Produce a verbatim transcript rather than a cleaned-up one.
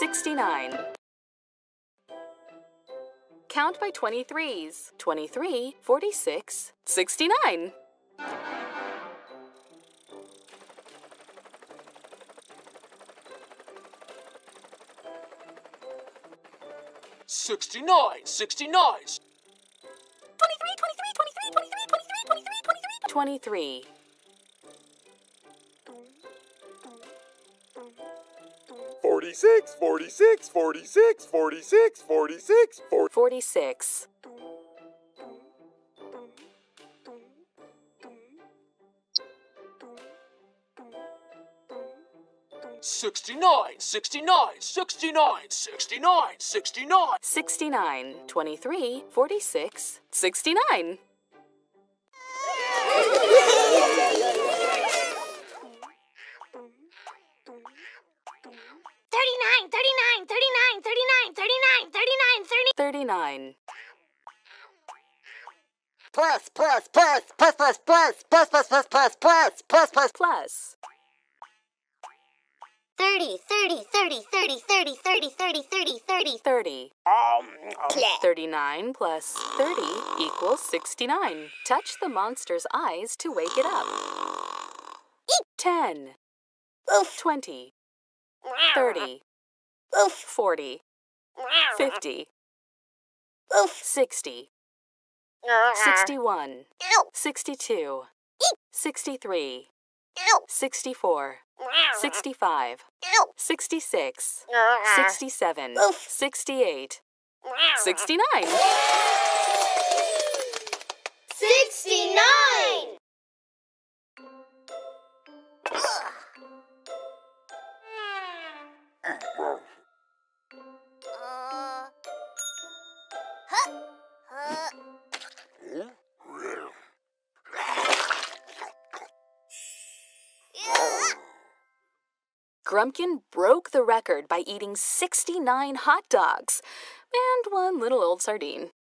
sixty-nine. Count by twenty-threes. twenty-three, forty-six, sixty-nine. Sixty-nine, sixty-nine. Twenty-three, twenty-three, twenty-three, twenty-three, twenty-three, twenty-three, twenty-three, twenty-three. Forty-six, forty-six, forty-six, forty-six, forty-six, forty-six. Sixty-nine, sixty-nine, sixty-nine, sixty-nine, sixty-nine. Sixty-nine, twenty-three, forty-six, sixty-nine. Thirty-nine, thirty-nine, thirty-nine, thirty-nine, thirty-nine, thirty-nine, thirty. Thirty-nine. Plus, plus, plus, plus, plus, plus, plus, plus, plus, plus, plus, plus, plus, Plus. Thirty, thirty, thirty, thirty, thirty, thirty, thirty, thirty, thirty. Thirty. Thirty-nine plus thirty equals sixty-nine. Touch the monster's eyes to wake it up. Ten. Twenty. Thirty. Forty. Fifty. Sixty. Sixty-one. Sixty-two. Sixty-three. Sixty-four. Sixty-five. Sixty-six. Sixty-seven. Sixty-eight. Sixty-nine. Sixty-nine! Grumpkin broke the record by eating sixty-nine hot dogs and one little old sardine.